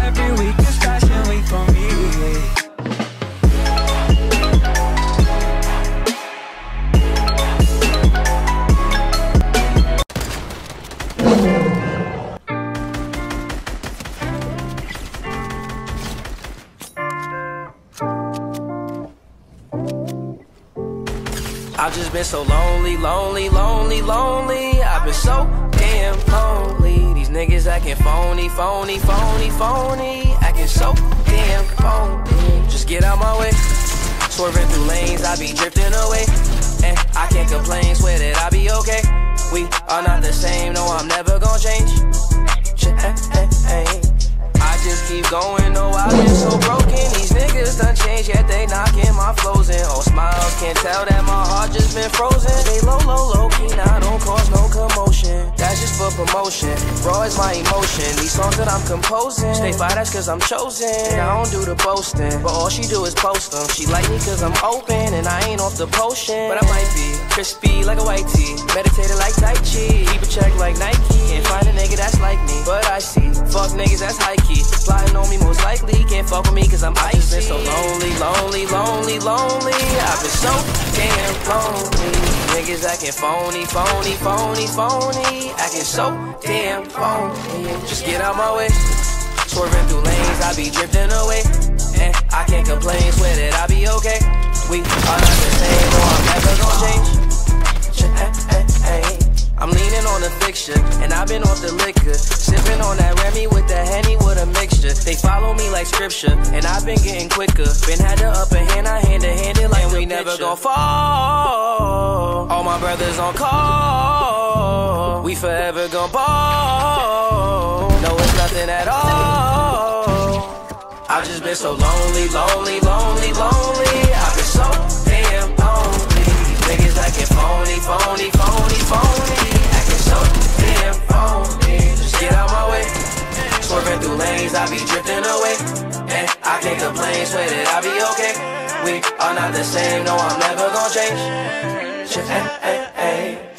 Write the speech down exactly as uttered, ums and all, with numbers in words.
every week is fashion week for me. I've just been so lonely, lonely, lonely, lonely. I've been so damn lonely. These niggas acting phony, phony, phony, phony. Acting so damn phony. Just get out my way. Swerving through lanes, I be drifting away. And I can't complain, swear that I be okay. We are not the same, no, I'm never gonna change. I just keep going, no, I've been so broken. These niggas done changed, yet they knocking my flows in. All smiles, can't tell that my heart just been frozen. They low, low, low key, now don't cause no commotion. That's just for promotion, raw is my emotion. These songs that I'm composing, stay fire, that's cause I'm chosen. And I don't do the boasting, but all she do is post them. She like me cause I'm open, and I ain't off the potion. But I might be crispy like a white tee, meditated like Tai Chi, keep a check like Nike, and find a nigga that's like me. But I see, fuck niggas that's high key, plotting on me most likely, can't fuck with me cause I'm icy. I've just been so lonely, lonely, lonely, lonely. I've been so damn lonely. Niggas acting phony, phony, phony, phony. Acting so damn phony. Just get out my way. Swerving through lanes, I be drifting away. And I can't complain, swear that I be okay. We are not the same, no, I'm never gonna change. I'm leaning on the fixture, and I've been off the liquor, sipping on that Remy with the Henny with a mixture. They follow me like scripture, and I've been getting quicker. Been had the upper hand, I hand to hand it like and we never gon' fall. All my brothers on call, we forever gon' ball. No, it's nothing at all. I've just been so lonely, lonely, lonely, lonely. I've been so damn lonely. Niggas acting phony, phony, phony, phony. Acting so damn phony. Just get out my way. Swerving through lanes, I be drifting away. And I can't complain, swear that I be okay. We are not the same, no, I'm never gonna change. Hey, hey, hey.